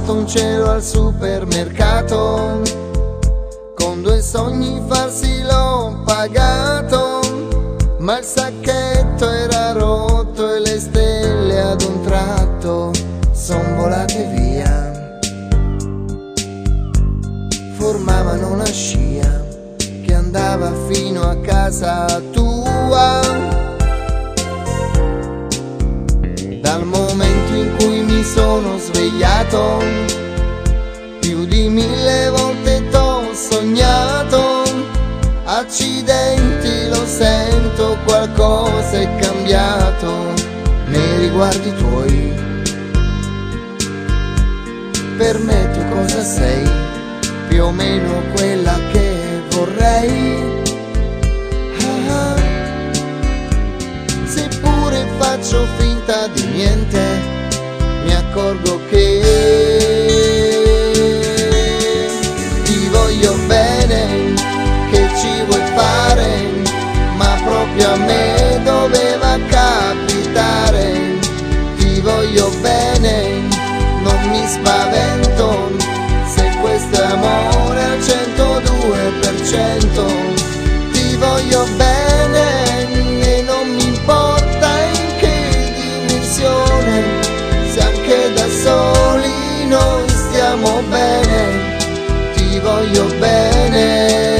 trovato un cielo al supermercato, con 2 sogni falsi l'ho pagato, ma il sacchetto era rotto e le stelle ad un tratto son volate via. Formavano una scia che andava fino a casa tua. Dal momento in cui mi sono svegliato, più di 1000 volte t'ho sognato. Accidenti, lo sento, qualcosa è cambiato nei riguardi tuoi. Per me tu cosa sei? Più o meno quella che vorrei. Seppure faccio finta di niente, mi accorgo che ti voglio bene, che ci vuoi fare, ma proprio a me doveva capitare. Ti voglio bene, non mi spavento, se questo è amore al 102%. Ti voglio bene e non mi importa in che dimensione, se anche da soli noi stiamo bene. Ti voglio bene.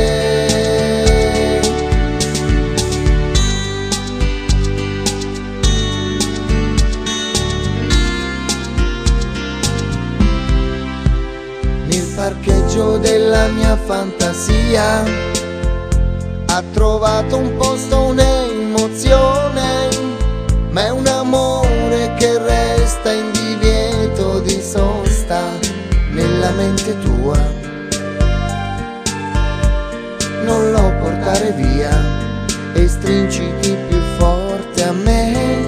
Nel parcheggio della mia fantasia ha trovato un posto un'emozione, ma è un amore che resta in divieto di sosta nella mente tua. Non lo portare via e stringiti più forte a me.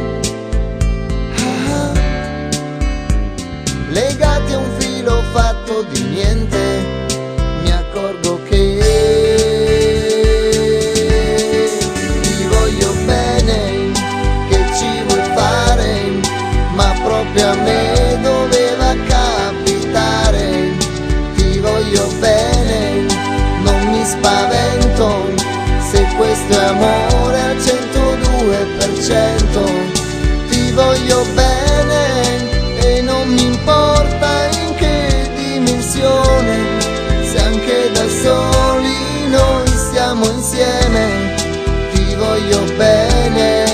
Legati a un filo fatto di niente, mi accorgo che ti voglio bene, che ci vuoi fare, ma proprio a me doveva capitare. Ti voglio bene, non mi spavento, se questo è amore al 102%. Ti voglio bene e non mi importa in che dimensione, se anche da soli noi stiamo insieme. Ti voglio bene.